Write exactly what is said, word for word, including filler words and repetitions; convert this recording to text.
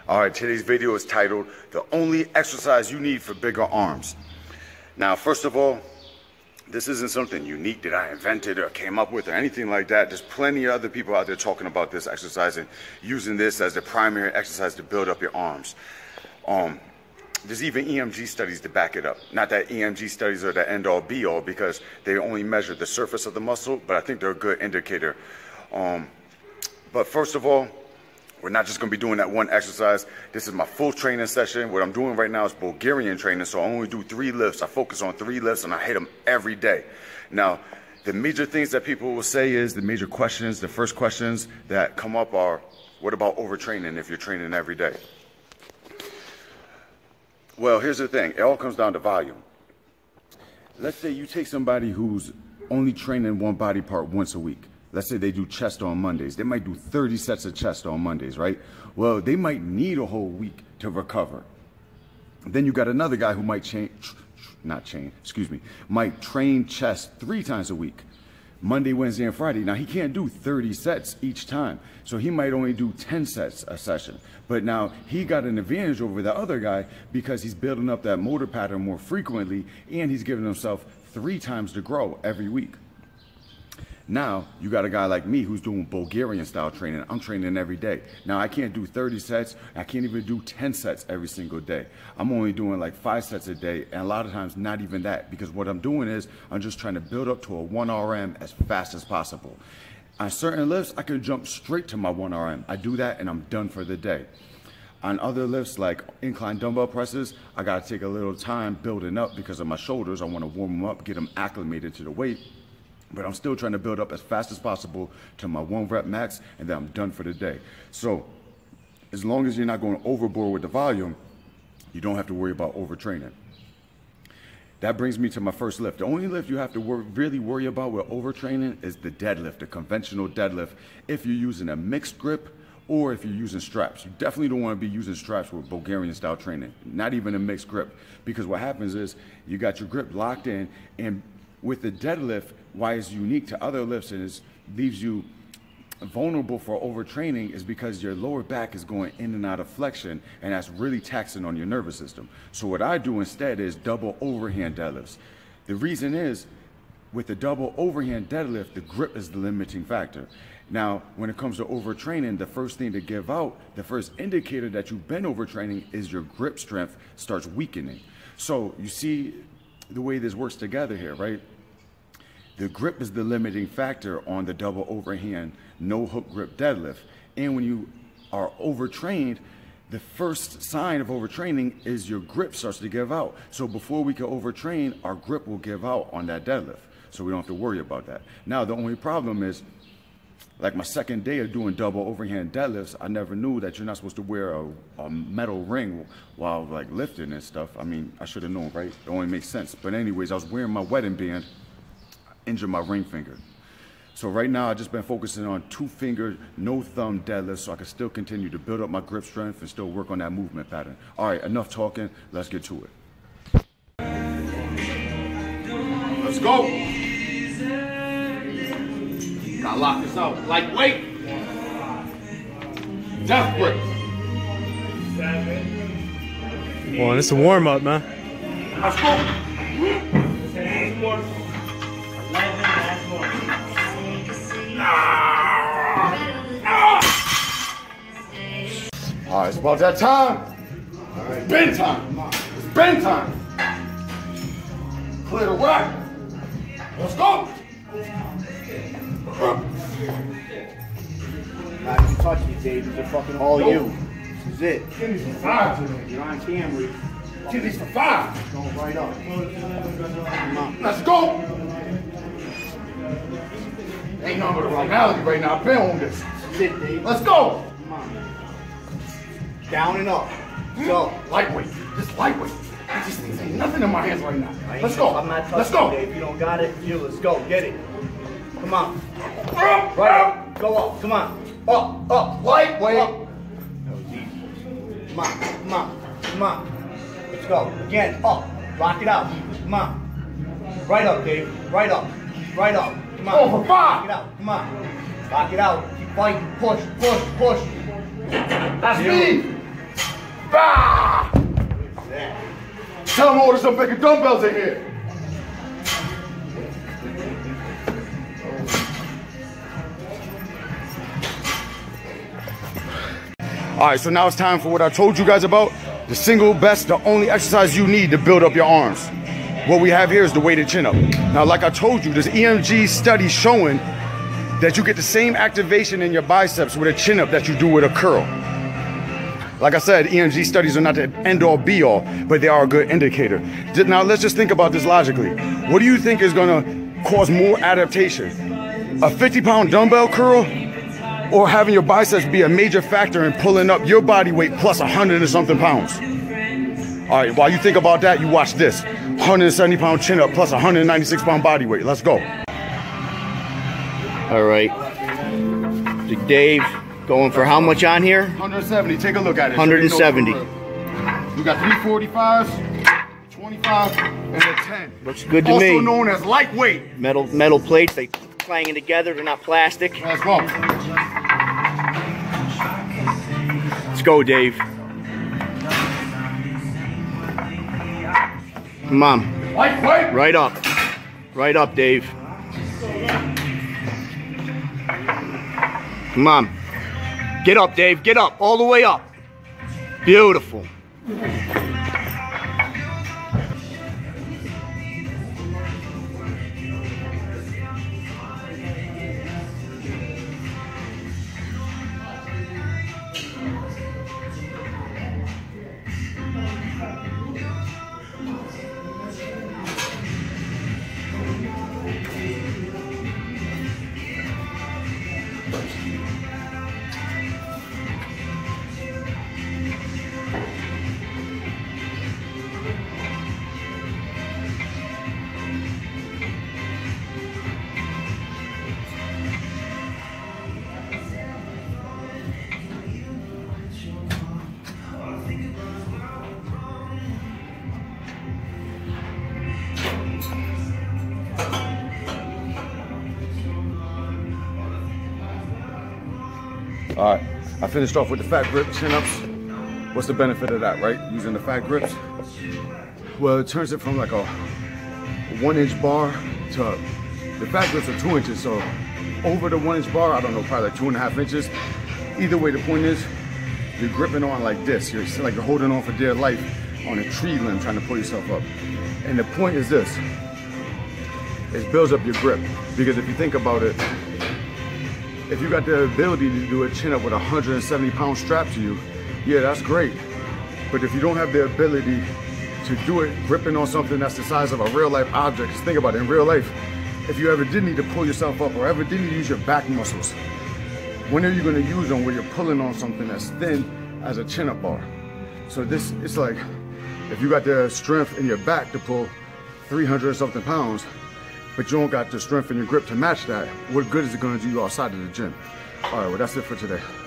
All right, today's video is titled, The Only Exercise You Need for Bigger Arms. Now, first of all, this isn't something unique that I invented or came up with or anything like that. There's plenty of other people out there talking about this exercise and using this as the primary exercise to build up your arms. Um, there's even E M G studies to back it up. Not that E M G studies are the end-all be-all because they only measure the surface of the muscle, but I think they're a good indicator. Um, but first of all, we're not just going to be doing that one exercise. This is my full training session. What I'm doing right now is Bulgarian training, so I only do three lifts. I focus on three lifts, and I hit them every day. Now, the major things that people will say is, the major questions, the first questions that come up are, what about overtraining if you're training every day? Well, here's the thing. It all comes down to volume. Let's say you take somebody who's only training one body part once a week. Let's say they do chest on Mondays. They might do thirty sets of chest on Mondays, right? Well, they might need a whole week to recover. Then you got another guy who might chain, not chain, excuse me, might train chest three times a week. Monday, Wednesday, and Friday. Now, he can't do thirty sets each time. So he might only do ten sets a session. But now he got an advantage over the other guy because he's building up that motor pattern more frequently and he's giving himself three times to grow every week. Now, you got a guy like me who's doing Bulgarian style training. I'm training every day. Now, I can't do thirty sets. I can't even do ten sets every single day. I'm only doing like five sets a day, and a lot of times not even that, because what I'm doing is I'm just trying to build up to a one R M as fast as possible. On certain lifts, I can jump straight to my one R M. I do that, and I'm done for the day. On other lifts, like incline dumbbell presses, I got to take a little time building up because of my shoulders. I want to warm them up, get them acclimated to the weight. But I'm still trying to build up as fast as possible to my one rep max, and then I'm done for the day. So as long as you're not going overboard with the volume, you don't have to worry about overtraining. That brings me to my first lift. The only lift you have to wor really worry about with overtraining is the deadlift, the conventional deadlift, if you're using a mixed grip or if you're using straps. You definitely don't want to be using straps with Bulgarian style training, not even a mixed grip, because what happens is you got your grip locked in, and with the deadlift, why it's unique to other lifts and it leaves you vulnerable for overtraining is because your lower back is going in and out of flexion, and that's really taxing on your nervous system. So what I do instead is double overhand deadlifts. The reason is, with the double overhand deadlift, the grip is the limiting factor. Now, when it comes to overtraining, the first thing to give out, the first indicator that you've been overtraining is your grip strength starts weakening. So you see the way this works together here, right? The grip is the limiting factor on the double overhand no hook grip deadlift. And when you are overtrained, the first sign of overtraining is your grip starts to give out. So before we can overtrain, our grip will give out on that deadlift. So we don't have to worry about that. Now, the only problem is, like my second day of doing double overhand deadlifts, I never knew that you're not supposed to wear a, a metal ring while like lifting and stuff. I mean, I should have known, right? It only makes sense. But anyways, I was wearing my wedding band, injured my ring finger. So right now, I've just been focusing on two finger, no thumb deadlifts so I can still continue to build up my grip strength and still work on that movement pattern. All right, enough talking. Let's get to it. Let's go. Gotta lock this out. Lightweight. Death grip. Well, it's a warm up, man. Let's go. All right, it's about that time. It's bend time. It's bend time. Clear the rack. Let's go. Not even touch me, Dave. These are fucking all Nope. you. This is it. Give me for five today. You're on camera. Give me for five. Going right up. Come on. Let's go. Ain't nothing but a formality right now. I've been on this. This is it, Dave. Let's go. Come on. Down and up. Go. Lightweight. Just lightweight. These things ain't nothing in my hands right now. I ain't- Let's go. I'm not touching Let's go. you, Dave. You don't got it. You, let's go. Get it. Come on. Right up. Go up. Come on. Up. Up. Lightweight. Up. That was easy. Come on. Come on. Come on. Let's go. Again. Up. Rock it out. Come on. Right up, Dave. Right up. Right up. Come on. Oh, for five. Lock it out. Come on. Lock it out. Keep fighting. Push. Push. Push. That's me. Bah! Tell them order some bigger dumbbells in here. All right, so now it's time for what I told you guys about. The single best, the only exercise you need to build up your arms. What we have here is the weighted chin up. Now, like I told you, there's E M G studies showing that you get the same activation in your biceps with a chin up that you do with a curl. Like I said, E M G studies are not the end all be all, but they are a good indicator. Now, let's just think about this logically. What do you think is gonna cause more adaptation? A fifty pound dumbbell curl, or having your biceps be a major factor in pulling up your body weight plus a hundred and something pounds? All right, while you think about that, you watch this. one hundred seventy pound chin up plus one hundred ninety-six pound body weight. Let's go. All right. Big Dave going for how much on here? one hundred seventy, take a look at it. one hundred seventy. You got three forty-fives, twenty-five, and a ten. Looks good to also me. Also known as lightweight. Metal, metal plates, they clanging together, they're not plastic. Let's go. Let's go, Dave. Come on. Lightweight. Right up. Right up, Dave. Come on. Get up, Dave. Get up. All the way up. Beautiful. All right, I finished off with the fat grip chin-ups. What's the benefit of that, right? Using the fat grips? Well, it turns it from like a one inch bar to, the fat grips are two inches, so over the one inch bar, I don't know, probably like two and a half inches. Either way, the point is, you're gripping on like this. You're like you're holding on for dear life on a tree limb trying to pull yourself up. And the point is this, it builds up your grip. Because if you think about it, if you got the ability to do a chin up with a one hundred seventy pound strap to you, yeah, that's great. But if you don't have the ability to do it gripping on something that's the size of a real life object, just think about it, in real life, if you ever did need to pull yourself up or ever did need to use your back muscles, when are you gonna use them where you're pulling on something that's thin as a chin up bar? So this, it's like, if you got the strength in your back to pull three hundred something pounds, but you don't got the strength in your grip to match that, what good is it gonna do you outside of the gym? All right, well, that's it for today.